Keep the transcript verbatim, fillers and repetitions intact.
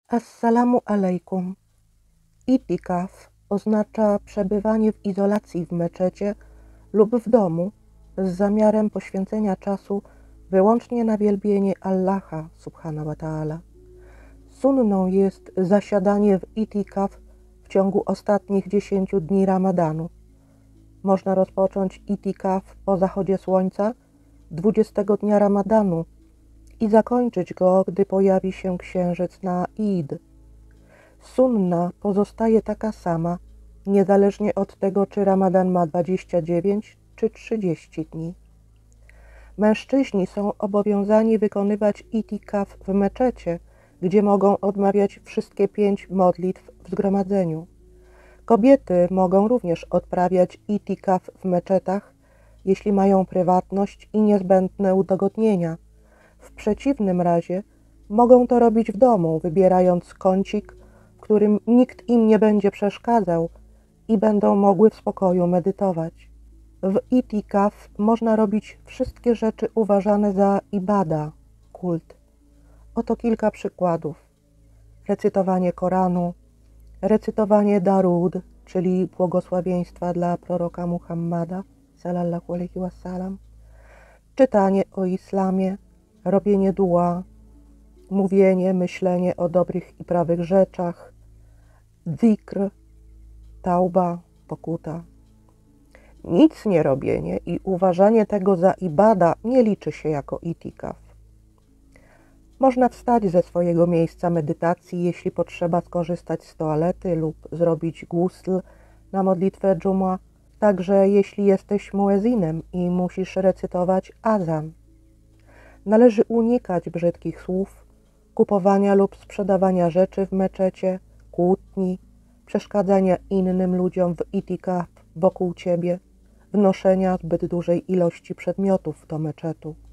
Assalamu alaikum. Itikaf oznacza przebywanie w izolacji w meczecie lub w domu z zamiarem poświęcenia czasu wyłącznie na wielbienie Allaha subhanahu wa ta'ala. Sunną jest zasiadanie w itikaf w ciągu ostatnich dziesięciu dni Ramadanu. Można rozpocząć itikaf po zachodzie słońca dwudziestego dnia Ramadanu i zakończyć go, gdy pojawi się księżyc na Id. Sunna pozostaje taka sama, niezależnie od tego, czy Ramadan ma dwadzieścia dziewięć czy trzydzieści dni. Mężczyźni są obowiązani wykonywać itikaf w meczecie, gdzie mogą odmawiać wszystkie pięć modlitw w zgromadzeniu. Kobiety mogą również odprawiać itikaf w meczetach, jeśli mają prywatność i niezbędne udogodnienia. W przeciwnym razie mogą to robić w domu, wybierając kącik, w którym nikt im nie będzie przeszkadzał i będą mogły w spokoju medytować. W itikaf można robić wszystkie rzeczy uważane za ibada, kult. Oto kilka przykładów. Recytowanie Koranu, recytowanie darud, czyli błogosławieństwa dla proroka Muhammada, sallallahu alaihi wasallam, czytanie o islamie, robienie dua, mówienie, myślenie o dobrych i prawych rzeczach, dzikr, tauba, pokuta. Nic nie robienie i uważanie tego za ibada nie liczy się jako itikaf. Można wstać ze swojego miejsca medytacji, jeśli potrzeba skorzystać z toalety lub zrobić gusl na modlitwę dżuma, także jeśli jesteś muezinem i musisz recytować azan. Należy unikać brzydkich słów, kupowania lub sprzedawania rzeczy w meczecie, kłótni, przeszkadzania innym ludziom w itikaf wokół ciebie, wnoszenia zbyt dużej ilości przedmiotów do meczetu.